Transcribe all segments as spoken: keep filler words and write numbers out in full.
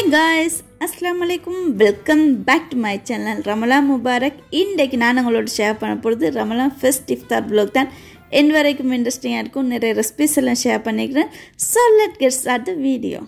guys, Assalamualikum. Welcome back to my channel. Ramadan Mubarak. இன்னைக்கு நான் உங்களோட ஷேர் பண்ண போறது Ramadan first Iftar vlog தான். end வரைக்கும் இன்ட்ரஸ்டிங்கா இருக்கும். நிறைய ரெசிபீஸ் எல்லாம் ஷேர் பண்ணிக்கிறேன். So let's get start the video.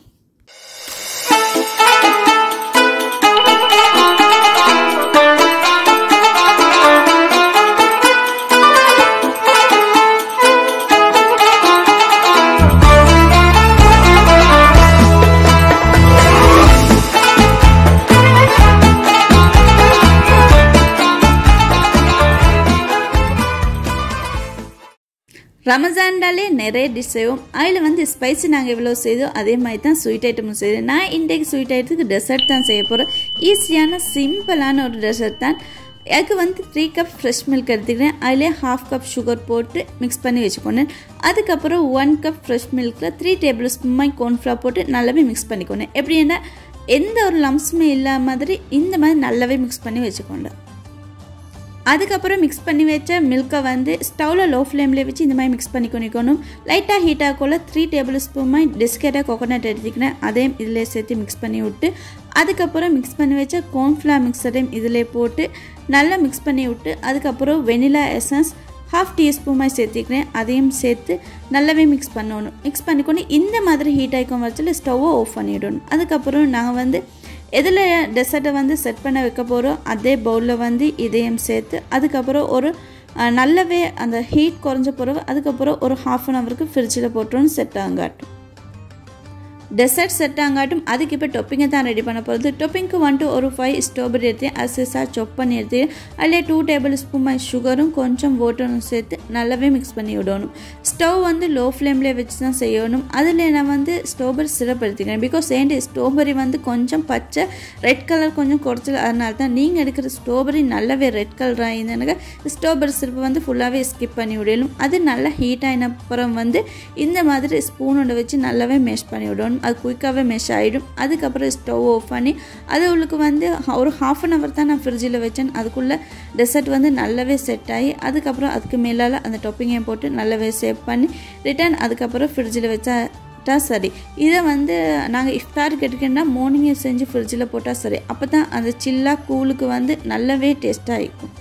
Ramazan டாலே நிறைய டிஷ் செய்வோம். அதில் வந்து ஸ்பைசி நாங்கள் எவ்வளோ செய்தோ அதே மாதிரி தான் ஸ்வீட் ஐட்டமும் செய்தோம். நான் இன்றைக்கு ஸ்வீட் ஐட்டத்துக்கு டெசர்ட் தான் செய்ய போகிறோம். ஈஸியான சிம்பிளான ஒரு டெசர்ட் தான். அதுக்கு வந்து த்ரீ கப் ஃப்ரெஷ் மில்க் எடுத்துக்கிறேன். அதிலே ஹாஃப் கப் சுகர் போட்டு மிக்ஸ் பண்ணி வச்சுக்கோனேன். அதுக்கப்புறம் ஒன் கப் ஃப்ரெஷ் மில்கில் த்ரீ டேபிள் ஸ்பூன் கார்ன்ஃப்ளவர் போட்டு நல்லாவே மிக்ஸ் பண்ணிக்கோனேன். எப்படின்னா எந்த ஒரு லம்ஸுமே இல்லாத மாதிரி இந்த மாதிரி நல்லாவே மிக்ஸ் பண்ணி வச்சுக்கோண்டேன். அதுக்கப்புறம் மிக்ஸ் பண்ணி வச்ச மில்கை வந்து ஸ்டவ்வில் லோ ஃப்ளேமில் வச்சு இந்த மாதிரி மிக்ஸ் பண்ணிக்கணும். லைட்டாக ஹீட் ஆகக்குள்ள த்ரீ டேபிள் ஸ்பூன் டெஸ்கேட்டாக கோகோனட் எடுத்துக்கினேன். அதையும் இதில் சேர்த்து மிக்ஸ் பண்ணி விட்டு அதுக்கப்புறம் மிக்ஸ் பண்ணி வச்ச கார்ன்ஃப்ளவர் மிக்சரையும் இதில் போட்டு நல்லா மிக்ஸ் பண்ணி விட்டு அதுக்கப்புறம் வெனிலா எசன்ஸ் ஹாஃப் டீஸ்பூன் சேர்த்துக்கிறேன். அதையும் சேர்த்து நல்லாவே மிக்ஸ் பண்ணணும். மிக்ஸ் பண்ணிக்கொண்டு இந்த மாதிரி ஹீட் ஆகிக்கும் வச்சுல ஸ்டவ்வை ஆஃப் பண்ணிவிடணும். அதுக்கப்புறம் நாங்கள் வந்து எதில் டெசர்ட்டை வந்து செட் பண்ண வைக்க போகிறோம் அதே பவுலில் வந்து இதையும் சேர்த்து அதுக்கப்புறம் ஒரு நல்லாவே அந்த ஹீட் குறைஞ்ச பிறகு அதுக்கப்புறம் ஒரு ஹாஃப் அன் ஹவருக்கு ஃப்ரிட்ஜில் போட்டோன்னு செட் ஆகாட்டும். டெசர்ட் செட் ஆகாட்டும். அதுக்கு இப்போ டொப்பிங்கை தான் ரெடி பண்ண போகிறது. டொப்பிங்க்கு வந்துட்டு ஒரு ஃபைவ் ஸ்ட்ராபெரி எடுத்து அசிஸாக சொப் பண்ணி எடுத்து அதில் டூ டேபிள் ஸ்பூன் சுகரும் கொஞ்சம் வாட்டரும் சேர்த்து நல்லாவே மிக்ஸ் பண்ணி விடணும். ஸ்டவ் வந்து லோ ஃப்ளேமில் வச்சு தான் செய்யணும். அதில் நான் வந்து ஸ்ட்ராபெரி சிரப் எடுத்துக்கிறேன். பிகாஸ் ஏன்டி ஸ்ட்ராபெரி வந்து கொஞ்சம் பச்சை ரெட் கலர் கொஞ்சம் குறைச்சல், அதனால தான் நீங்கள் எடுக்கிற ஸ்ட்ராபெரி நல்லாவே ரெட் கலராக இருந்தேனாக்க ஸ்ட்ராபெரி சிரப்பை வந்து ஃபுல்லாகவே ஸ்கிப் பண்ணி விடணும். அது நல்லா ஹீட் ஆகின அப்புறம் வந்து இந்த மாதிரி ஸ்பூனோட வச்சு நல்லாவே மேஷ் பண்ணி விடணும். அது குயிக்காகவே மெஷ் ஆகிடும். அதுக்கப்புறம் ஸ்டவ் ஆஃப் பண்ணி அது உங்களுக்கு வந்து ஒரு ஹாஃப் அன் ஹவர் தான் நான் ஃப்ரிட்ஜில் வச்சேன். அதுக்குள்ளே டெசர்ட் வந்து நல்லாவே செட் ஆகி அதுக்கப்புறம் அதுக்கு மேலால் அந்த டொப்பிங்கையும் போட்டு நல்லாவே சேவ் பண்ணி ரிட்டர்ன் அதுக்கப்புறம் ஃப்ரிட்ஜில் வச்சா சரி. இதை வந்து நாங்கள் இஃப்தாருக்கு எடுக்கணும்னா மார்னிங்கே செஞ்சு ஃப்ரிட்ஜில் போட்டால் சரி. அப்போ தான் அந்த சில்லாக கூலுக்கு வந்து நல்லாவே டேஸ்ட்டாக இருக்கும்.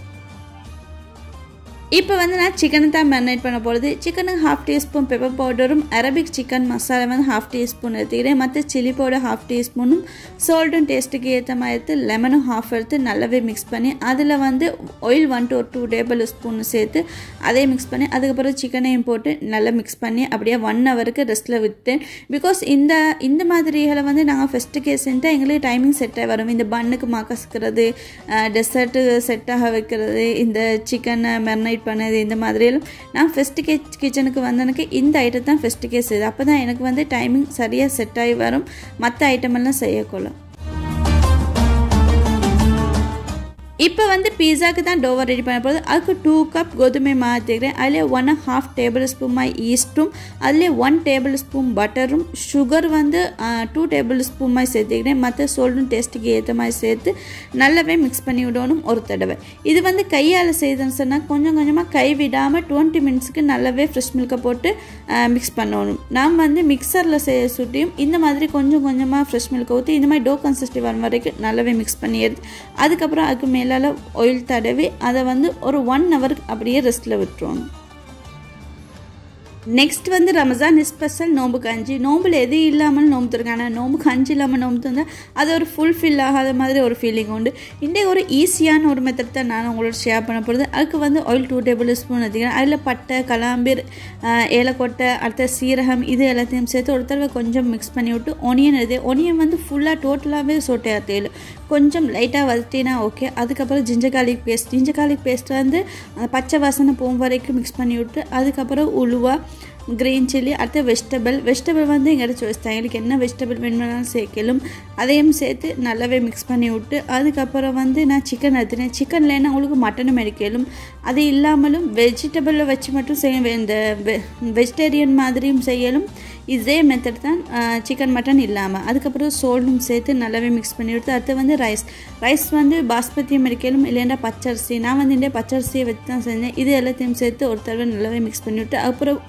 இப்போ வந்து நான் சிக்கனை தான் மேரினேட் பண்ண போகிறது. சிக்கனுக்கு ஹாஃப் டீஸ்பூன் பெப்பர் பவுடரும் அரபிக் சிக்கன் மசாலா வந்து ஹாஃப் டீஸ்பூன் எடுத்துக்கிறேன். மற்ற சில்லி பவுடர் ஹாஃப் டீஸ்பூனும் சால்ட்டும் டேஸ்ட்டுக்கு ஏற்ற மாதிரி எடுத்து லெமனும் ஹாஃப் எடுத்து நல்லாவே மிக்ஸ் பண்ணி அதில் வந்து ஆயில் ஒன் டு ஒரு டூ டேபிள் ஸ்பூன் சேர்த்து அதே மிக்ஸ் பண்ணி அதுக்கப்புறம் சிக்கனையும் போட்டு நல்லா மிக்ஸ் பண்ணி அப்படியே ஒன் ஹவருக்கு ரெஸ்ட்டில் விட்டேன். பிகாஸ் இந்த இந்த மாதிரிகளை வந்து நாங்கள் ஃபஸ்ட்டு கேஸ் செஞ்சால் எங்களுக்கு டைமிங் செட்டாக வரும். இந்த பன்னுக்கு மாக்கசுக்கிறது, டெசர்ட்டு செட்டாக வைக்கிறது, இந்த சிக்கனை மேரினேட் பண்ணது, இந்த மாதிரியெல்லாம் நான் ஃபஸ்ட்டு கே கிச்சனுக்கு வந்தனுக்கு இந்த ஐட்டம் தான் ஃபஸ்ட்டு கேஸ் செய்யுது. அப்போ தான் எனக்கு வந்து டைமிங் சரியாக செட் ஆகி வரும். மற்ற ஐட்டமெல்லாம் செய்யக்கொள்ள இப்போ வந்து பீஸாவுக்கு தான் டோவை ரெடி பண்ண போகுது. அதுக்கு டூ கப் கோதுமை மாவு எடுத்துக்கிறேன். அதில் ஒன் ஹாஃப் டேபிள் ஸ்பூன் ஈஸ்ட்டும் அதில் ஒன் டேபிள் ஸ்பூன் பட்டரும் சுகர் வந்து டூ டேபிள் ஸ்பூன் மாதிரி சேர்த்துக்கிறேன். மற்ற சோல்டும் டேஸ்ட்டுக்கு ஏற்ற மாதிரி சேர்த்து நல்லாவே மிக்ஸ் பண்ணி விடணும் ஒரு தடவை. இது வந்து கையால் செய்தோன்னு சொன்னால் கொஞ்சம் கொஞ்சமாக கை விடாமல் டுவெண்ட்டி மினிட்ஸுக்கு நல்லாவே ஃப்ரெஷ் மில்கை போட்டு மிக்ஸ் பண்ணணும். நாம் வந்து மிக்சரில் செய்ய சுட்டியும் இந்த மாதிரி கொஞ்சம் கொஞ்சமாக ஃப்ரெஷ் மில்கை ஊற்றி இந்த மாதிரி டோ கன்சிஸ்டி வர வரைக்கும் நல்லாவே மிக்ஸ் பண்ணி எடுத்து அதுக்கப்புறம் அதுக்கு மேலே ஆயில் தடவி அதை வந்து ஒரு ஒன் ஹவருக்கு அப்படியே ரெஸ்ட்டில் விட்டுருவாங்க. நெக்ஸ்ட் வந்து ரமஜான் ஸ்பெஷல் நோம்பு கஞ்சி. நோம்பில் எது இல்லாமல் நோம்பு தருக்காங்க. நோம்பு கஞ்சி இல்லாமல் நோம்பு தந்தால் அது ஒரு ஃபுல்ஃபில் ஆகாத மாதிரி ஒரு ஃபீலிங் உண்டு. இன்றைக்கு ஒரு ஈஸியான ஒரு மெத்தட் தான் நான் உங்களோட ஷேர் பண்ண போகிறது. அதுக்கு வந்து ஆயில் டூ டேபிள் ஸ்பூன் எடுத்துக்கிறேன். அதில் பட்டை, கலாம்பீர், ஏலக்கொட்டை, அடுத்த சீரகம் இது எல்லாத்தையும் சேர்த்து ஒரு தடவை கொஞ்சம் மிக்ஸ் பண்ணி விட்டு ஒனியன் எடுத்து ஒனியன் வந்து ஃபுல்லாக டோட்டலாகவே சோட்டையாக தேயிலும் கொஞ்சம் லைட்டாக வதட்டினா ஓகே. அதுக்கப்புறம் ginger garlic paste ginger garlic paste வந்து பச்சை வாசனை போகும் வரைக்கும் மிக்ஸ் பண்ணி விட்டு அதுக்கப்புறம் உலுவா, கிரீன் சில்லி, அடுத்த வெஜிடபிள் வெஜிடபிள் வந்து எங்கிட்ட சாய்ஸ் தான். எங்களுக்கு என்ன வெஜிடபிள் வேணும்னாலும் சேர்க்கலும் அதையும் சேர்த்து நல்லாவே மிக்ஸ் பண்ணி விட்டு அதுக்கப்புறம் வந்து நான் சிக்கன் எடுத்துனேன். சிக்கன் இல்லைன்னா உங்களுக்கு மட்டனும் எடுக்கலும். அது இல்லாமலும் வெஜிடபிளில் வச்சு மட்டும் செய்ய இந்த வெஜிடேரியன் மாதிரியும் செய்யலும். இதே மெத்தட் தான் சிக்கன் மட்டன் இல்லாமல். அதுக்கப்புறம் சோல்டும் சேர்த்து நல்லாவே மிக்ஸ் பண்ணி விட்டு அடுத்து வந்து ரைஸ் ரைஸ் வந்து பாஸ்மதியும் இருக்கலும் இல்லைன்னா பச்சரிசி. நான் வந்து இந்த பச்சரிசியை வச்சு தான் செஞ்சேன். இது எல்லாத்தையும் சேர்த்து ஒரு தடவை நல்லாவே மிக்ஸ் பண்ணி விட்டு அப்புறம் வாட்டர்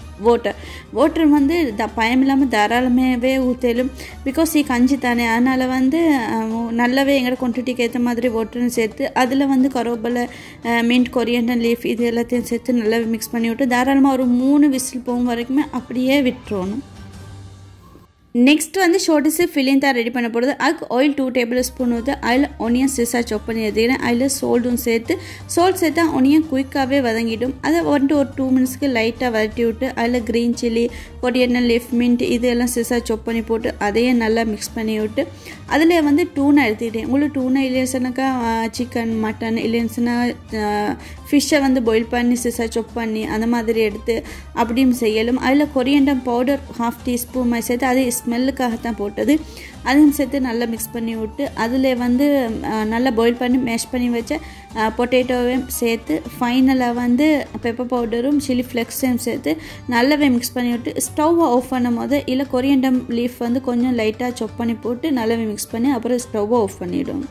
வாட்டர் வாட்டர் வந்து த பயம் இல்லாமல் தாராளமாகவே ஊற்றலும் பிகாஸ் இது கஞ்சி தானே அதனால் வந்து நல்லாவே எங்களோட குவான்டிட்டிக்கு ஏற்ற மாதிரி வாட்டரும் சேர்த்து அதில் வந்து கருவேப்பிலை மின்ட் கொரியண்டர் லீஃப் இது எல்லாத்தையும் சேர்த்து நல்லா மிக்ஸ் பண்ணி விட்டு தாராளமாக ஒரு மூணு விசில் போகும் வரைக்குமே அப்படியே விட்டுறணும். நெக்ஸ்ட் வந்து ஷோர்டிஸு ஃபில்லிங் தான் ரெடி பண்ண போகிறது. அதுக்கு ஆயில் டூ டேபிள் ஸ்பூன் ஊற்று அதில் ஒனியன் சிசா சாப் பண்ணி எடுத்துக்கிறேன். அதில் சோல்டும் சேர்த்து சோல்ட் சேர்த்தா ஒனியன் குயிக்காகவே வதங்கிடும். அதை வந்துட்டு ஒரு டூ மினிட்ஸ்க்கு லைட்டாக வதட்டி விட்டு அதில் green chilli coriander leaf mint இதெல்லாம் சிசா சாப் பண்ணி போட்டு அதையும் நல்லா மிக்ஸ் பண்ணி விட்டு அதில் வந்து டூனா எடுத்துக்கிட்டேன். உங்களுக்கு டூனா இல்லைன்னு சிக்கன் மட்டன் இல்லைன்னு ஃபிஷ்ஷை வந்து பாயில் பண்ணி சிசா சாப் பண்ணி அந்த மாதிரி எடுத்து அப்படியும் செய்யலும். அதில் கொரியண்டர் பவுடர் ஹாஃப் டீஸ்பூன் மாதிரி சேர்த்து அது ஸ்மெல்லுக்காகத்தான் போட்டது. அதையும் சேர்த்து நல்லா மிக்ஸ் பண்ணி விட்டு அதில் வந்து நல்லா பாயில் பண்ணி மேஷ் பண்ணி வச்ச பொட்டேட்டோவையும் சேர்த்து ஃபைனலாக வந்து பெப்பர் பவுடரும் சில்லி ஃப்ளெக்ஸையும் சேர்த்து நல்லாவே மிக்ஸ் பண்ணி விட்டு ஸ்டவ் ஆஃப் பண்ணும் போது இல்லை கொரியண்டர் லீஃப் வந்து கொஞ்சம் லைட்டாக சாப் பண்ணி போட்டு நல்லாவே மிக்ஸ் பண்ணி அப்புறம் ஸ்டவ் ஆஃப் பண்ணிவிடும்.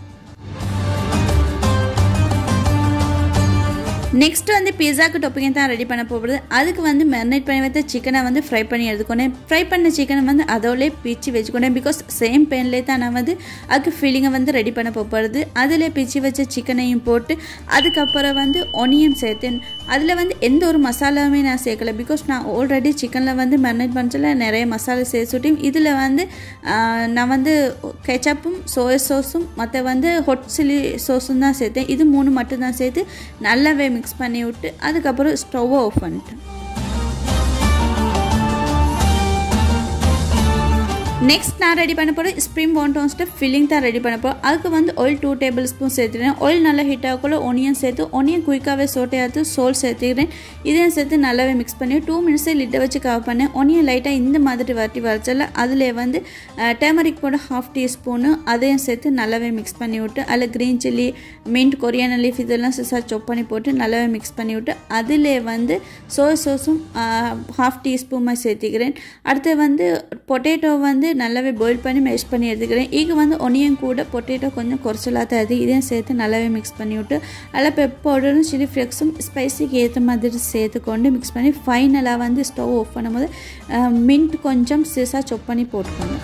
நெக்ஸ்ட் வந்து பிஸாக்கு டொப்பிங் தான் ரெடி பண்ண போகிறது. அதுக்கு வந்து மேரினேட் பண்ணி வைத்த சிக்கனை வந்து ஃப்ரை பண்ணி எடுத்துக்கொண்டேன். ஃப்ரை பண்ண சிக்கனை வந்து அதோடய பிச்சு வச்சுக்கொண்டேன். பிகாஸ் சேம் பேன்லேயே தான் நான் வந்து அதுக்கு ஃபீலிங்கை வந்து ரெடி பண்ண போகிறது. அதில் பிச்சு வச்ச சிக்கனையும் போட்டு அதுக்கப்புறம் வந்து ஒனியன் சேர்த்தேன். அதில் வந்து எந்த ஒரு மசாலாவுமே நான் சேர்க்கலை. பிகாஸ் நான் ஆல்ரெடி சிக்கனில் வந்து மேரினேட் பண்ணல நிறைய மசாலா சேர்த்துட்டும் இதில் வந்து நான் வந்து கெச்சப்பும் சோயா சாஸும் மற்ற வந்து ஹொட் சில்லி சாஸும் தான் சேர்த்தேன். இது மூணு மட்டும் தான் சேர்த்து நல்லாவே மிக்ஸ் பண்ணி விட்டு அதுக்கப்புறம் ஸ்டவ் ஆஃப் பண்ணிட்டேன். நெக்ஸ்ட் நான் ரெடி பண்ண போகிறேன் ஸ்ப்ரிங் wontonsட்டு ஃபில்லிங் தான் ரெடி பண்ண போகிறோம். அதுக்கு வந்து ஆயில் டூ டேபிள் ஸ்பூன் சேர்த்துக்கிறேன். ஆயில் நல்லா ஹீட் ஆகக்குள்ள ஒனியன் சேர்த்து ஒனியன் குயிக்காகவே சோட்டையாத்து சோல் சேர்த்துக்கிறேன். இதையும் சேர்த்து நல்லாவே மிக்ஸ் பண்ணி டூ மினிட்ஸே லிட்டை வச்சு கவர் பண்ணேன். ஒனியன் லைட்டாக இந்த மாதிரி வரட்டி வரைச்சல அதில் வந்து டர்மரிக் போட ஹாஃப் டீஸ்பூனு அதையும் சேர்த்து நல்லாவே மிக்ஸ் பண்ணி விட்டு அதில் green chilli mint coriander leaf இதெல்லாம் சிசா சாப் பண்ணி போட்டு நல்லாவே மிக்ஸ் பண்ணி விட்டு அதில் வந்து சோயா சாஸும் ஹாஃப் டீஸ்பூன் மாதிரி சேர்த்துக்கிறேன். அடுத்து வந்து பொட்டேட்டோ வந்து நல்லாவே பாயில் பண்ணி மேஷ் பண்ணி எடுத்துக்கிறேன். இது வந்து ஒனியன் கூட பொட்டேட்டோ கொஞ்சம் குறைச்சலாக தருது. இதையும் சேர்த்து நல்லாவே மிக்ஸ் பண்ணி விட்டு அதில் பெப்பர் பவுடரும் சில்லி ஃப்ளெக்ஸும் ஸ்பைஸிக்கு ஏற்ற மாதிரி சேர்த்துக்கொண்டு மிக்ஸ் பண்ணி ஃபைனலாக வந்து ஸ்டவ் ஆஃப் பண்ணும்போது மின்ட் கொஞ்சம் சிசா சாப் பண்ணி போட்டுக்கணும்.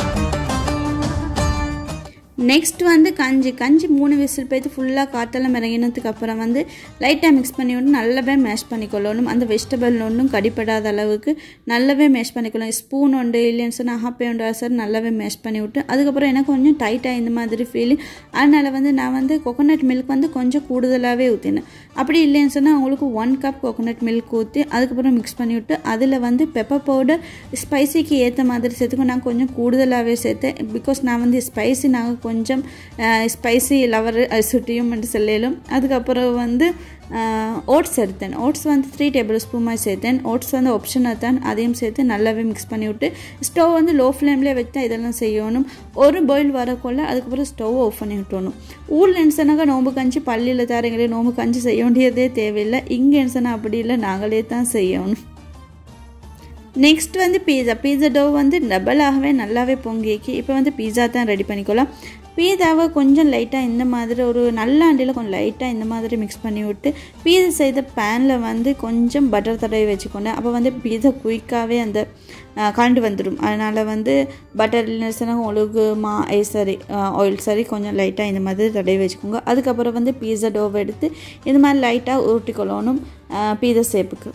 நெக்ஸ்ட் வந்து கஞ்சி கஞ்சி மூணு விசில் போய்த்து ஃபுல்லாக காற்றெல்லாம் இறங்கினதுக்கு அப்புறம் வந்து லைட்டாக மிக்ஸ் பண்ணி விட்டு நல்லாவே மேஷ் பண்ணிக்கொள்ளணும். அந்த வெஜிடபிள் ஒன்றும் கடிப்படாத அளவுக்கு நல்லாவே மேஷ் பண்ணிக்கொள்ளணும். ஸ்பூன் உண்டு இல்லைன்னு சொன்னால் ஹாப்பே உண்டு சார் நல்லாவே மேஷ் பண்ணி விட்டு அதுக்கப்புறம் எனக்கு கொஞ்சம் டைட்டாக இந்த மாதிரி ஃபீலிங் அதனால் வந்து நான் வந்து கோகோனட் மில்க் வந்து கொஞ்சம் கூடுதலாகவே ஊற்றினேன். அப்படி இல்லைன்னு சொன்னால் அவங்களுக்கு ஒன் கப் கோகோனட் மில்க் ஊற்றி அதுக்கப்புறம் மிக்ஸ் பண்ணி விட்டு அதில் வந்து பெப்பர் பவுடர் ஸ்பைசிக்கு ஏற்ற மாதிரி சேர்த்துக்கோ நான் கொஞ்சம் கூடுதலாகவே சேர்த்தேன். பிகாஸ் நான் வந்து ஸ்பைசி நாங்கள் கொஞ்சம் ஸ்பைசி லவர் சுட்டியும் சொல்லலும். அதுக்கப்புறம் வந்து ஓட்ஸ் எடுத்தேன். ஓட்ஸ் வந்து த்ரீ டேபிள் ஸ்பூன் மாதிரி சேர்த்தேன். ஓட்ஸ் வந்து ஆப்ஷனாக தான் அதையும் சேர்த்து நல்லாவே மிக்ஸ் பண்ணி விட்டு ஸ்டவ் வந்து லோ ஃப்ளேம்லேயே வச்சு இதெல்லாம் செய்யணும். ஒரு பாயில் வரக்குள்ள அதுக்கப்புறம் ஸ்டவ் ஆஃப் பண்ணி விட்டணும். ஊரில் என்சனாக்கா நோம்பு கஞ்சி பள்ளியில் தரங்களே நோம்பு கஞ்சி செய்ய வேண்டியதே தேவையில்லை. இங்கே என்சனா அப்படி இல்லை நாங்களே தான் செய்யணும். நெக்ஸ்ட் வந்து பீஸா பீஸா டோ வந்து டபுளாகவே நல்லாவே பொங்கிக்கு இப்போ வந்து பீஸா தான் ரெடி பண்ணிக்கலாம். பீஸாவை கொஞ்சம் லைட்டாக இந்த மாதிரி ஒரு நல்ல அண்டியில் கொஞ்சம் லைட்டாக இந்த மாதிரி மிக்ஸ் பண்ணி விட்டு பீஸா செய்த பேனில் வந்து கொஞ்சம் பட்டர் தடவி வச்சுக்கோங்க. அப்போ வந்து பீஸா குயிக்காகவே அந்த கலண்டு வந்துடும். அதனால் வந்து பட்டர் இல்லைன்னா உங்களுக்கு மா ஐ சரி ஆயில் சரி கொஞ்சம் லைட்டாக இந்த மாதிரி தடவி வச்சுக்கோங்க. அதுக்கப்புறம் வந்து பீஸா டோவை எடுத்து இந்த மாதிரி லைட்டாக உருட்டிக்கொள்ளணும் பீஸா ஷேப்புக்கு.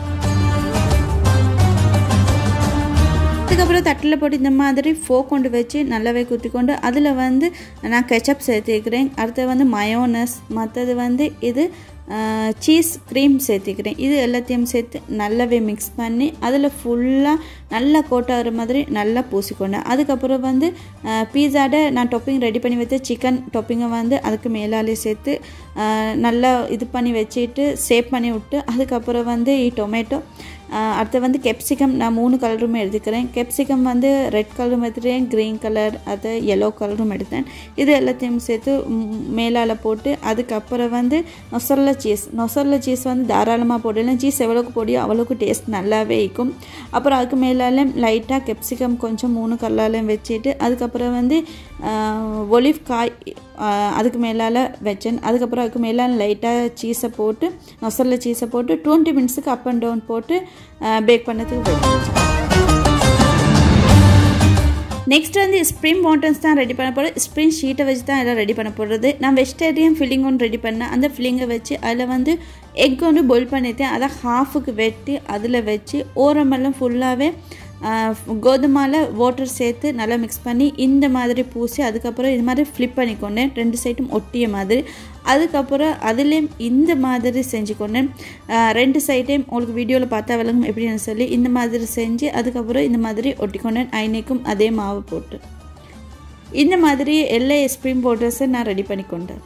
அதுக்கப்புறம் தட்டில் போட்டு இந்த மாதிரி ஃபோக் கொண்டு வச்சு நல்லாவே குத்தி கொண்டு அதில் வந்து நான் கெச்சப் சேர்த்துக்கிறேன். அடுத்தது வந்து மயோனஸ் மற்றது வந்து இது சீஸ் க்ரீம் சேர்த்துக்கிறேன். இது எல்லாத்தையும் சேர்த்து நல்லாவே மிக்ஸ் பண்ணி அதில் ஃபுல்லாக நல்லா கோட்டாகிற மாதிரி நல்லா பூசிக்கொண்டேன். அதுக்கப்புறம் வந்து பீஸாட நான் டொப்பிங் ரெடி பண்ணி வைத்த சிக்கன் டொப்பிங்கை வந்து அதுக்கு மேலாலே சேர்த்து நல்லா இது பண்ணி வச்சுட்டு சேவ் பண்ணி விட்டு அதுக்கப்புறம் வந்து டொமேட்டோ அடுத்து வந்து கேப்சிகம் நான் மூணு கலருமே எடுத்துக்கிறேன். கேப்சிகம் வந்து ரெட் கலரும் எடுத்துட்டேன், க்ரீன் கலர் அது எல்லோ கலரும் எடுத்தேன். இது எல்லாத்தையும் சேர்த்து மேலால் போட்டு அதுக்கப்புறம் வந்து நொசல்ல சீஸ் நொசல்ல சீஸ் வந்து தாராளமாக போடலாம். சீஸ் எவ்வளோக்கு போடியோ அவ்வளோக்கு டேஸ்ட் நல்லாவே இருக்கும். அப்புறம் அதுக்கு மேலாலும் லைட்டாக கேப்சிகம் கொஞ்சம் மூணு கலர்லையும் வச்சுட்டு அதுக்கப்புறம் வந்து ஒலிவ் காய் அதுக்கு மேலால் வச்சேன். அதுக்கப்புறம் அதுக்கு மேலால் லைட்டாக சீஸை போட்டு நொசரில் சீஸை போட்டு டுவெண்ட்டி மினிட்ஸுக்கு அப் அண்ட் டவுன் போட்டு பேக் பண்ணதுக்கு வச்சேன். நெக்ஸ்ட் வந்து ஸ்ப்ரிங் வாண்டன்ஸ் தான் ரெடி பண்ண போகிறேன். ஸ்ப்ரிங் ஷீட்டை வச்சு தான் எல்லாம் ரெடி பண்ண போடுறது. நான் வெஜிடேரியன் ஃபில்லிங் ஒன்று ரெடி பண்ணேன். அந்த ஃபில்லிங்கை வச்சு அதில் வந்து எக் ஒன்று பாயில் பண்ணிட்டேன். அதை ஹாஃபுக்கு வெட்டி அதில் வச்சு ஓரமெல்லாம் ஃபுல்லாகவே கோதுமாவில் வாட்டர் சேர்த்து நல்லா மிக்ஸ் பண்ணி இந்த மாதிரி பூசி அதுக்கப்புறம் இது மாதிரி ஃப்ளிப் பண்ணிக்கொண்டேன், ரெண்டு சைடும் ஒட்டிய மாதிரி. அதுக்கப்புறம் அதுலேயும் இந்த மாதிரி செஞ்சுக்கொண்டேன். ரெண்டு சைடையும் உங்களுக்கு வீடியோவில் பார்த்தா விளங்கும் எப்படின்னு சொல்லி இந்த மாதிரி செஞ்சு அதுக்கப்புறம் இந்த மாதிரி ஒட்டிக்கொண்டேன். ஐநேக்கும் அதே மாவு போட்டு இந்த மாதிரி எல்லா ஸ்ப்ரிங் வாட்டர்ஸை நான் ரெடி பண்ணிக்கொண்டேன்.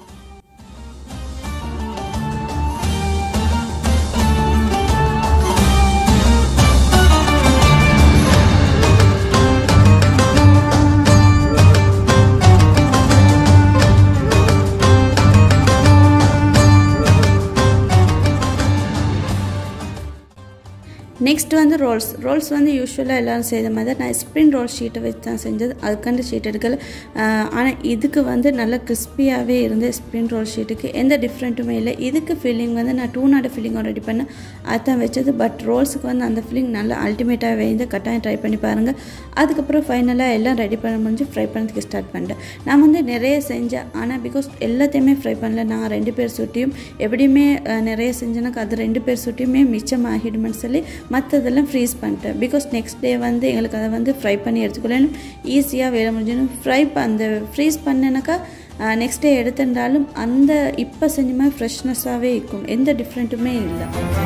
நெக்ஸ்ட் வந்து ரோல்ஸ் ரோல்ஸ் வந்து யூஸ்வலாக எல்லோரும் செய்த மாதிரி நான் ஸ்ப்ரிங் ரோல் ஷீட்டை வச்சு தான் செஞ்சது. அதுக்காண்டி ஷீட் எடுக்கல. ஆனால் இதுக்கு வந்து நல்லா கிறிஸ்பியாகவே இருந்த ஸ்ப்ரிங் ரோல் ஷீட்டுக்கு எந்த டிஃப்ரெண்ட்டுமே இல்லை. இதுக்கு ஃபில்லிங் வந்து நான் டூ நாட் ஃபில்லிங்கும் ரெடி பண்ணேன், அதுதான் வச்சது. பட் ரோல்ஸுக்கு வந்து அந்த ஃபில்லிங் நல்லா அல்டிமேட்டாகவே இருந்து கட்டாயம் ட்ரை பண்ணி பாருங்கள். அதுக்கப்புறம் ஃபைனலாக எல்லாம் ரெடி பண்ண முடிஞ்சு ஃப்ரை பண்ணதுக்கு ஸ்டார்ட் பண்ணிட்டேன். நான் வந்து நிறைய செஞ்சேன், ஆனால் பிகாஸ் எல்லாத்தையுமே ஃப்ரை பண்ணல. நான் ரெண்டு பேர் சுட்டியும் எப்படியுமே நிறைய செஞ்சேனாக்கா அது ரெண்டு பேர் சுட்டியுமே மிச்சம் ஆகிடுமென்னு சொல்லி மற்றதெல்லாம் ஃப்ரீஸ் பண்ணிட்டேன். பிகாஸ் நெக்ஸ்ட் டே வந்து எங்களுக்கு அதை வந்து ஃப்ரை பண்ணி எடுத்துக்கொள்ளணும், ஈஸியாக வேலை முடிஞ்சணும். ஃப்ரை அந்த ஃப்ரீஸ் பண்ணேனாக்கா நெக்ஸ்ட் டே எடுத்துட்டாலும் அந்த இப்போ செஞ்ச மாதிரி ஃப்ரெஷ்னஸாகவே இருக்கும், எந்த டிஃப்ரெண்ட்டுமே இல்லை.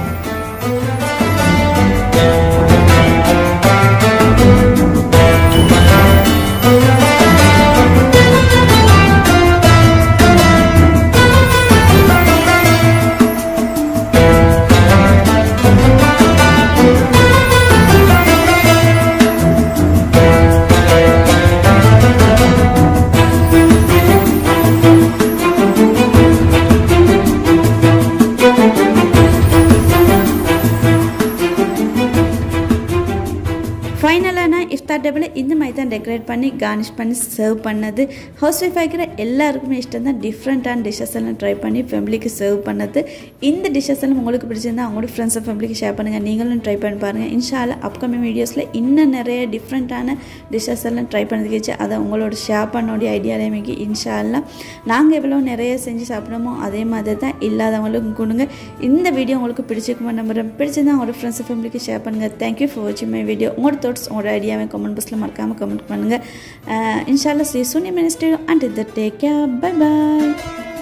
ஃபைனலாக நான் இஃப்தார் டேபிளை இந்த மாதிரி தான் டெக்கரேட் பண்ணி கார்னிஷ் பண்ணி சர்வ் பண்ணது. ஹவுஸ் ஒய்ஃப் ஆகிக்கிற எல்லாருக்குமே இஷ்டம் தான் டிஃப்ரெண்ட்டான டிஷ்ஷஸ் எல்லாம் ட்ரை பண்ணி ஃபேமிலிக்கு சர்வ் பண்ணது. இந்த டிஷ்ஷஸ் எல்லாம் உங்களுக்கு பிடிச்சிருந்தா அவங்களோட ஃப்ரெண்ட்ஸ் அண்ட் ஃபேமிலிக்கு ஷேர் பண்ணுங்கள். நீங்களும் ட்ரை பண்ணி பாருங்கள். இன்ஷா அல்லாஹ் அப்கமிங் வீடியோஸில் இன்னும் நிறைய டிஃப்ரெண்ட்டான டிஷ்ஷஸ் எல்லாம் ட்ரை பண்ணதுக்கு அதை உங்களோட ஷேர் பண்ணோடைய ஐடியாலேயுமே இன்ஷா அல்லாஹ் நாங்கள் எவ்வளோ நிறைய செஞ்சு சாப்பிடமோ அதே மாதிரி தான் இல்லாதவங்களுக்கும் கொடுங்க. இந்த வீடியோ உங்களுக்கு பிடிச்சிருக்குமா நம்புறேன். பிடிச்சிருந்தா உங்களோட ஃப்ரெண்ட்ஸ் அண்ட் ஃபேமிலிக்கு ஷேர் பண்ணுங்கள். தேங்க்யூ ஃபார் வாட்சிங் மை வீடியோ. உங்களோட தாட்ஸ் உங்களோட ஐடியாவை கமெண்ட் பாக்ஸில் மறக்காமல் கமெண்ட் பண்ணுங்கள். இன்ஷா அல்லாஹ் see you soon in my next video. Until then, take care. Bye bye.